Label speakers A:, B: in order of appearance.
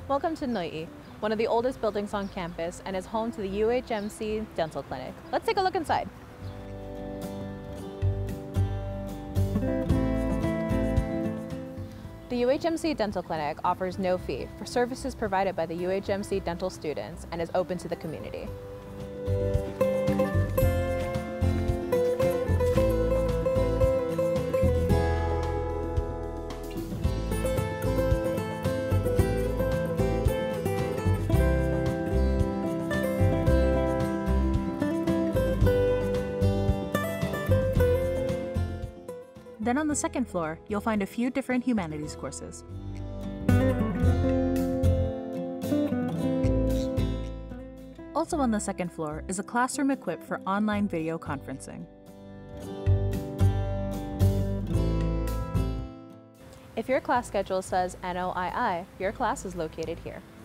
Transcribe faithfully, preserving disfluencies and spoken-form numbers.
A: Welcome to Noiʻi, one of the oldest buildings on campus and is home to the U H M C Dental Clinic. Let's take a look inside. The U H M C Dental Clinic offers no fee for services provided by the U H M C dental students and is open to the community.
B: Then on the second floor, you'll find a few different humanities courses. Also on the second floor is a classroom equipped for online video conferencing.
A: If your class schedule says N O I I, your class is located here.